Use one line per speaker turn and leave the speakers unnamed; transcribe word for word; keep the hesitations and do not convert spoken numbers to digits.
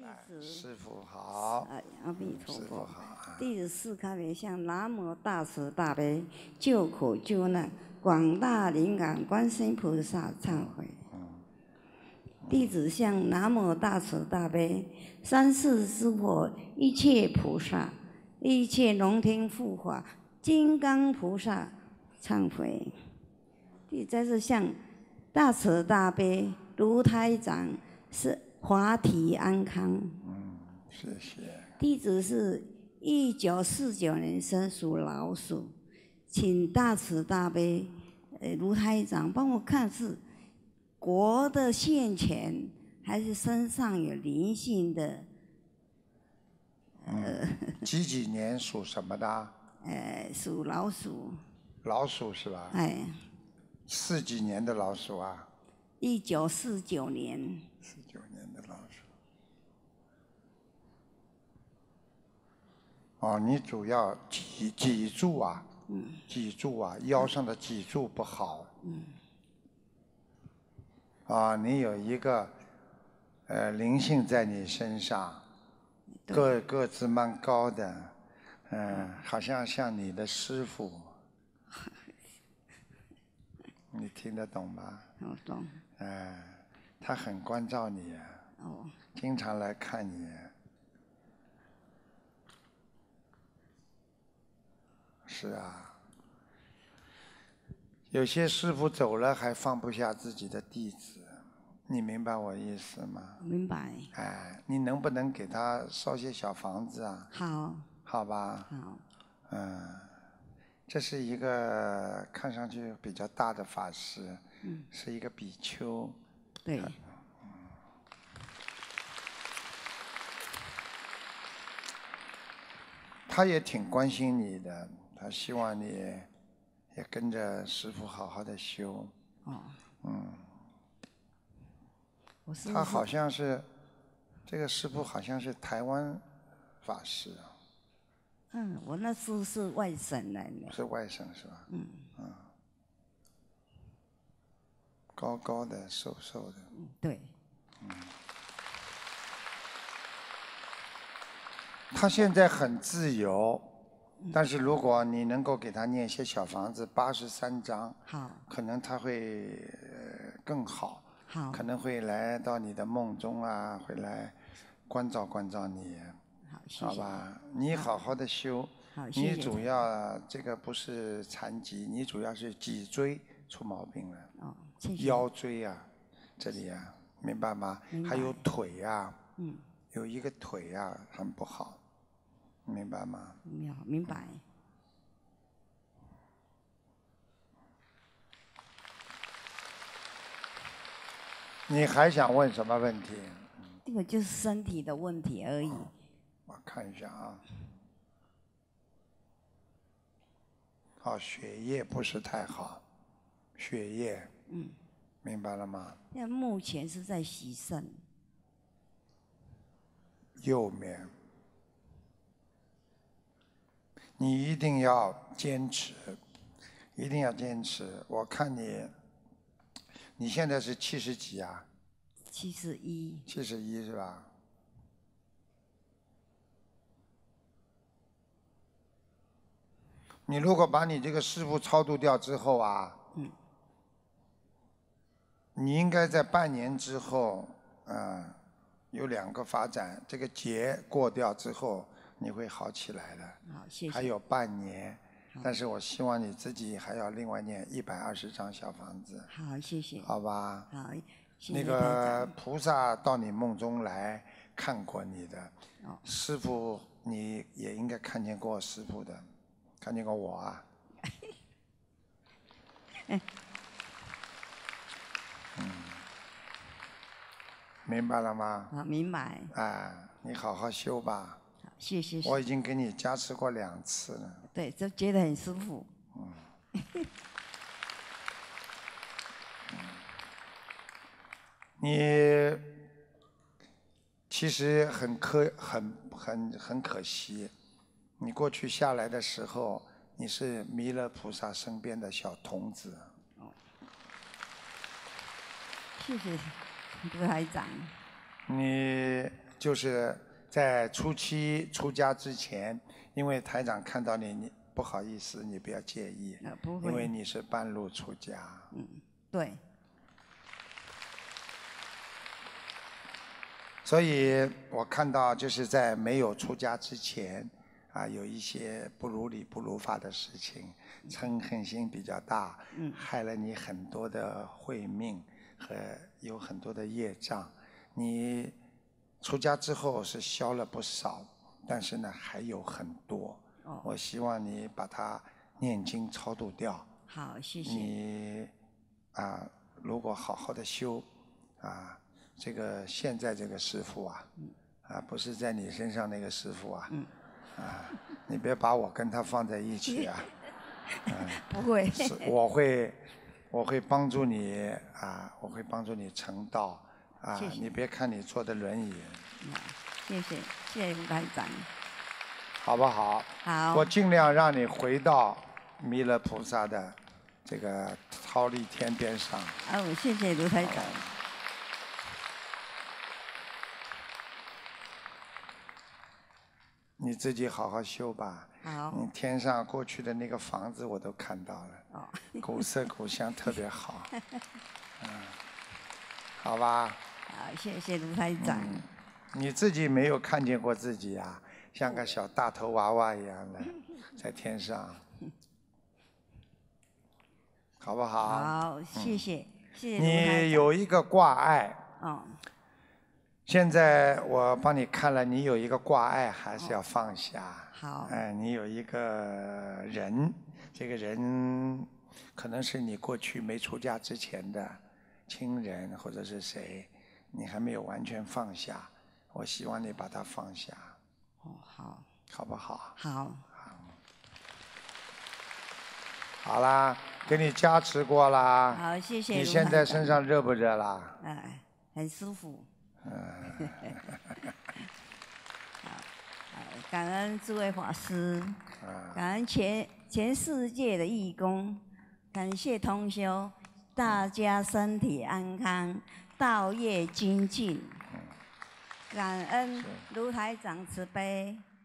子
师父好，
啊，阿弥陀佛。
师父好。
弟子四开面向南无大慈大悲救苦救难广大灵感观世音菩萨忏悔。弟子向南无大慈大悲三世诸佛一切菩萨一切龙天护法金刚菩萨忏悔。弟子再次向大慈大悲卢台长是华体安康。
嗯，谢谢。
弟子是一九四九年生，属老鼠，请大慈大悲呃卢台长帮我看是国的现钱还是身上有灵性的？
呃，嗯、几几年属什么的？
呃，属老鼠。
老鼠是吧？
哎。
四几年的老鼠啊？
一九四九年。
四九年的老鼠。哦，你主要脊脊柱啊，嗯，脊柱啊，腰上的脊柱不好。嗯。啊，你有一个呃灵性在你身上，个个子蛮高的，嗯、呃，好像像你的师父。你听得懂吗？
我懂。
哎、呃，他很关照你。
哦。
经常来看你。是啊。有些师父走了还放不下自己的弟子，你明白我意思吗？
明白。
哎，你能不能给他烧些小房子啊？
好。
好吧。
好。
嗯。这是一个看上去比较大的法师，嗯、是一个比丘。
对。
嗯、他也挺关心你的，他希望你也跟着师父好好的修。
哦。
嗯。
我是
他好像是这个师父，好像是台湾法师。
嗯，我那时候是外省人的。
是外省是吧？
嗯。
嗯。高高的，瘦瘦的。
嗯，对。
嗯。他现在很自由，但是如果你能够给他念一些小房子，八十三章，
好，
可能他会呃更好。
好。
可能会来到你的梦中啊，会来关照关照你。
好，谢谢。
好吧，你好好的修。
好，谢谢。
你主要这个不是残疾，你主要是脊椎出毛病了。
哦，谢谢。
腰椎啊，这里啊，明白吗？
明白。
还有腿啊，
嗯，
有一个腿啊很不好，明白吗？
明明白。
你还想问什么问题？
这个就是身体的问题而已。
我看一下啊。好，血液不是太好，血液。
嗯。
明白了吗？
现在目前是在洗肾。
右面。你一定要坚持，一定要坚持。我看你，你现在是七十几啊？
七十一。
七十一是吧？你如果把你这个师父超度掉之后啊，
嗯，
你应该在半年之后，嗯，有两个发展，这个劫过掉之后，你会好起来的。
好，谢谢。
还有半年，但是我希望你自己还要另外念一百二十张小房子。
好，谢谢。
好吧。
好，谢谢。
那个菩萨到你梦中来看过你的，
哦、
师父你也应该看见过师父的，看见过我啊。嗯，明白了吗？
啊，明白。
哎，你好好修吧。
好，谢谢。
我已经给你加持过两次了。
对，这觉得很舒服。
嗯。你其实很可很很很可惜，你过去下来的时候，你是弥勒菩萨身边的小童子。
哦。谢谢卢台长。
你就是在初期出家之前，因为台长看到你，你不好意思，你不要介意，
呃，不会。
因为你是半路出家。
嗯，对。
所以我看到就是在没有出家之前，啊，有一些不如理不如法的事情，嗔恨心比较大，
嗯，
害了你很多的慧命和有很多的业障。你出家之后是消了不少，但是呢还有很多。
哦。
我希望你把它念经超度掉。
好，谢谢。
你啊，如果好好的修，啊。这个现在这个师傅啊，啊，不是在你身上那个师傅啊，啊，你别把我跟他放在一起啊，
嗯，不会，
是我会，我会帮助你啊，我会帮助你成道啊，
谢谢
你别看你坐的轮椅，
谢谢，谢谢卢台长，
好不好？
好，
我尽量让你回到弥勒菩萨的这个忉利天边上。
哦，谢谢卢台长。
你自己好好修吧。
好。
你天上过去的那个房子我都看到了。
哦。
古色古香，特别好。嗯，好吧。
好，谢谢卢台长。
嗯，你自己没有看见过自己啊，像个小大头娃娃一样的，在天上，好不好？
好，谢谢，嗯、谢谢卢
台
长。
你有一个挂碍。
哦。
现在我帮你看了，你有一个挂碍，还是要放下。
哦、好。
哎，你有一个人，这个人可能是你过去没出家之前的亲人或者是谁，你还没有完全放下。我希望你把它放下。
哦，好。
好不好？
好。
好。好啦，给你加持过啦。
好，谢谢。
你现在身上热不热啦？
哎，很舒服。
嗯，
好，感恩诸位法师，感恩全全世界的义工，感谢同修，大家身体安康，道业精进，感恩卢台长慈悲。